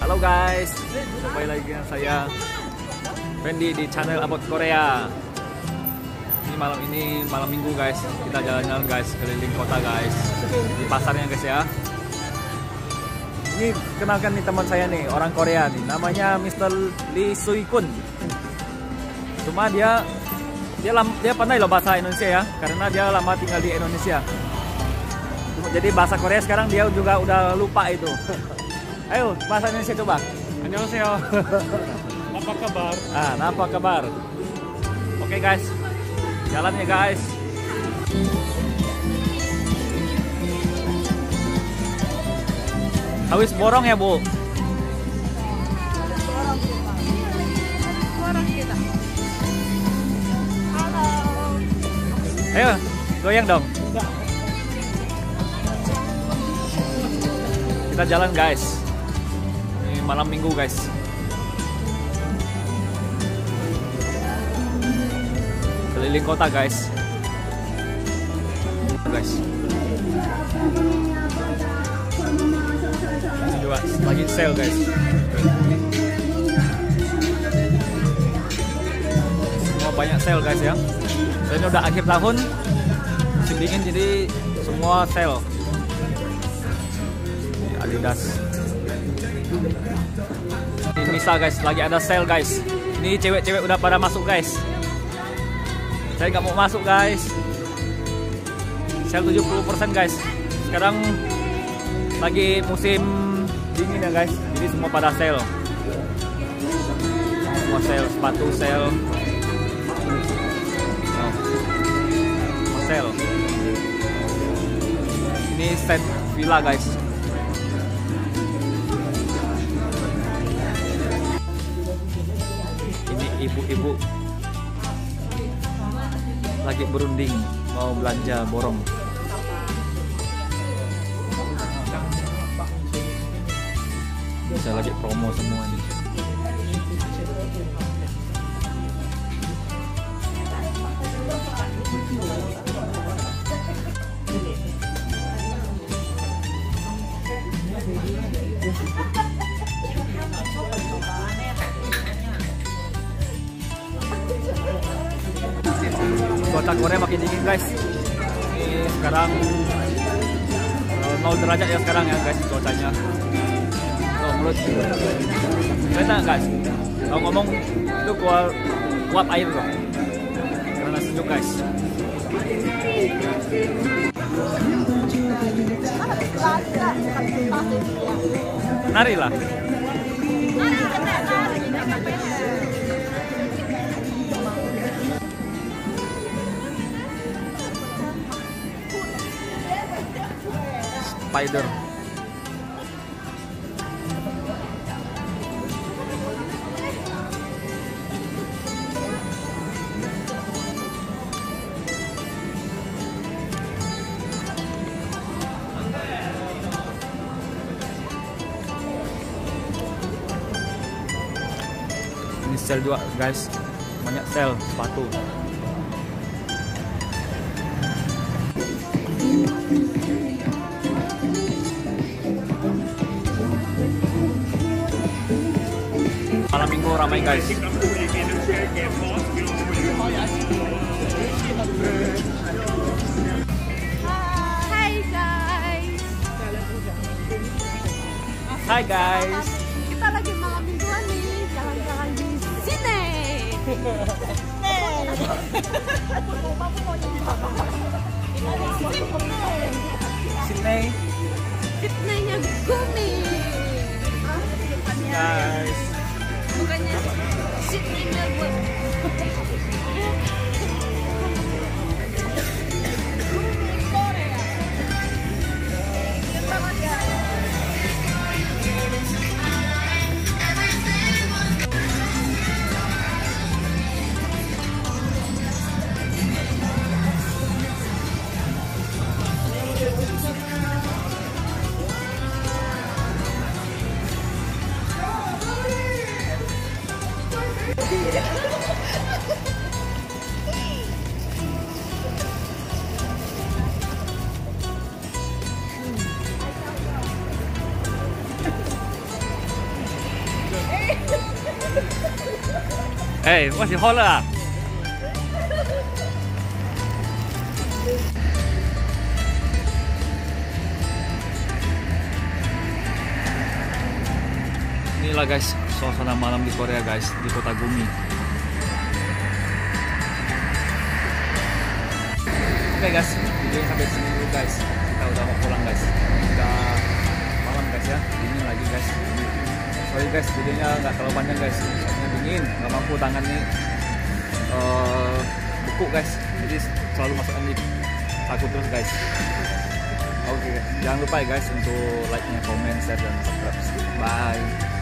Halo guys, kembali lagi dengan saya Fendi di channel About Korea. Ini malam minggu guys, kita jalan-jalan guys, keliling kota guys, di pasarnya guys ya. Ini kenalkan nih teman saya nih, orang Korea nih, namanya Mr. Lee Sui Kun. Cuma dia pandai loh bahasa Indonesia ya, karena dia lama tinggal di Indonesia. Jadi bahasa Korea sekarang dia juga udah lupa itu. Ayo bahasa Indonesia coba. 안녕하세요. Apa kabar? Apa kabar? Oke guys, jalan ya guys. Habis borong ya bu? Borong kita. Halo. Ayo goyang dong. Kita jalan guys. Ini malam minggu guys. Keliling kota guys. Guys. Ini juga lagi sale guys. Semua banyak sale guys ya. Dan ini udah akhir tahun, musim dingin jadi semua sale. Adidas. Ini Misa guys, lagi ada sale guys. Ini cewek-cewek udah pada masuk guys. Saya nggak mau masuk guys. Sale 70% guys. Sekarang lagi musim dingin ya guys. Jadi semua pada sale. Semua sale, sepatu sale. Semua sale. Ini set villa guys. Ibu-ibu lagi berunding mau belanja borong. Saya lagi promo semua nih. Kota Korea makin dingin guys. Ini sekarang 0 derajat ya sekarang ya guys cuacanya. Oh, mulut kelihatan guys. Kalau ngomong itu kuat air loh. Karena sejuk guys. Nari lah. Spider. Ini sale juga guys, banyak sale sepatu. Malam minggu ramai guys. Hai guys. Hai guys. Kita lagi malam mingguan nih, jalan-jalan di sini. Sydney. Sydney-nya Gumi. Guys. Bukannya Sydney Melbourne. 哎，我是好了啊。Inilah guys, suasana malam di Korea guys, di kota Gumi. Oke guys, videonya sampai sini dulu guys. Kita udah mau pulang guys. Udah malam guys ya, dingin lagi guys. Sorry guys, videonya nggak terlalu panjang guys. Soalnya dingin, nggak mampu tangan nih beku guys. Jadi selalu masuk angin. Takut terus guys. Oke, jangan lupa ya guys untuk like-nya, komen, share, dan subscribe. Bye.